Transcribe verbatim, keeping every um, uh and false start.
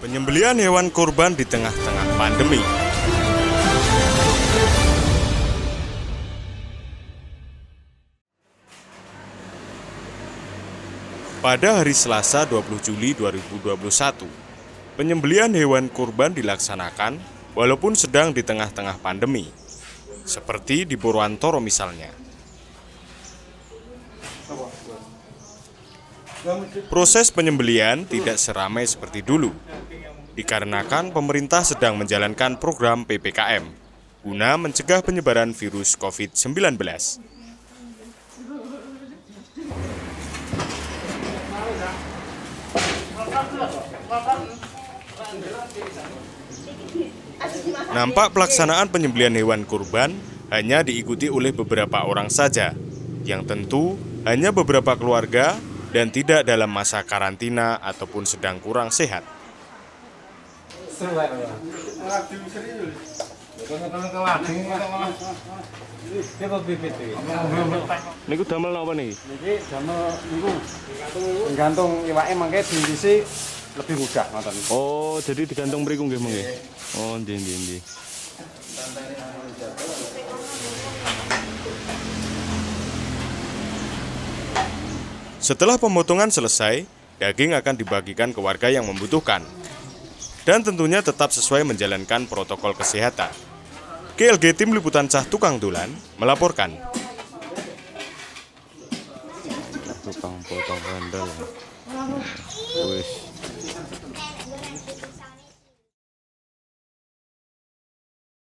Penyembelihan hewan kurban di tengah-tengah pandemi. Pada hari Selasa dua puluh Juli dua ribu dua puluh satu, penyembelihan hewan kurban dilaksanakan walaupun sedang di tengah-tengah pandemi, seperti di Purwantoro misalnya. Proses penyembelihan tidak seramai seperti dulu, dikarenakan pemerintah sedang menjalankan program P P K M guna mencegah penyebaran virus COVID sembilan belas. Nampak pelaksanaan penyembelihan hewan kurban hanya diikuti oleh beberapa orang saja, yang tentu hanya beberapa keluarga dan tidak dalam masa karantina ataupun sedang kurang sehat. Niku damel napa niki? Niki damel niku gantung iwake mangke diisi lebih mudah ngoten. Oh, jadi digantung mriku nggih nggih. Oh, nggih nggih nggih. Setelah pemotongan selesai, daging akan dibagikan ke warga yang membutuhkan. Dan tentunya tetap sesuai menjalankan protokol kesehatan. K L G Tim Liputan Cah Tukang Tulan melaporkan. Tukang potong handal. Wis.